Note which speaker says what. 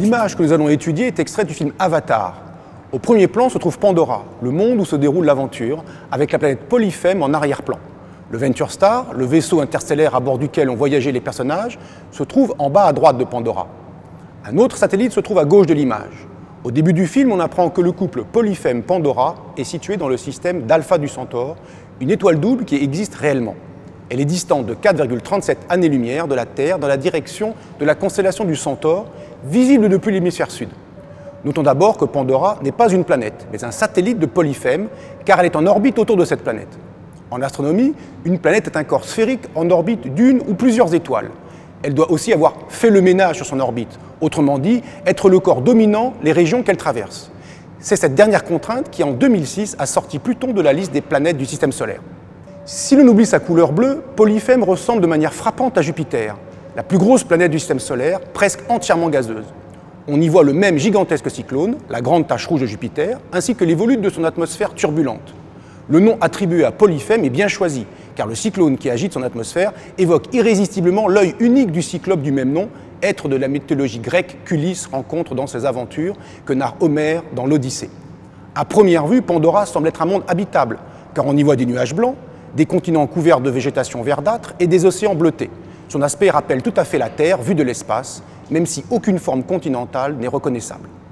Speaker 1: L'image que nous allons étudier est extraite du film Avatar. Au premier plan se trouve Pandora, le monde où se déroule l'aventure, avec la planète Polyphème en arrière-plan. Le Venture Star, le vaisseau interstellaire à bord duquel ont voyagé les personnages, se trouve en bas à droite de Pandora. Un autre satellite se trouve à gauche de l'image. Au début du film, on apprend que le couple Polyphème-Pandora est situé dans le système d'Alpha du Centaure, une étoile double qui existe réellement. Elle est distante de 4,37 années-lumière de la Terre dans la direction de la constellation du Centaure, visible depuis l'hémisphère sud. Notons d'abord que Pandora n'est pas une planète, mais un satellite de Polyphème, car elle est en orbite autour de cette planète. En astronomie, une planète est un corps sphérique en orbite d'une ou plusieurs étoiles. Elle doit aussi avoir fait le ménage sur son orbite, autrement dit, être le corps dominant les régions qu'elle traverse. C'est cette dernière contrainte qui, en 2006, a sorti Pluton de la liste des planètes du système solaire. Si l'on oublie sa couleur bleue, Polyphème ressemble de manière frappante à Jupiter, la plus grosse planète du système solaire, presque entièrement gazeuse. On y voit le même gigantesque cyclone, la grande tache rouge de Jupiter, ainsi que les volutes de son atmosphère turbulente. Le nom attribué à Polyphème est bien choisi, car le cyclone qui agite son atmosphère évoque irrésistiblement l'œil unique du cyclope du même nom, être de la mythologie grecque qu'Ulysse rencontre dans ses aventures, que narre Homère dans l'Odyssée. À première vue, Pandora semble être un monde habitable, car on y voit des nuages blancs, des continents couverts de végétation verdâtre et des océans bleutés. Son aspect rappelle tout à fait la Terre vue de l'espace, même si aucune forme continentale n'est reconnaissable.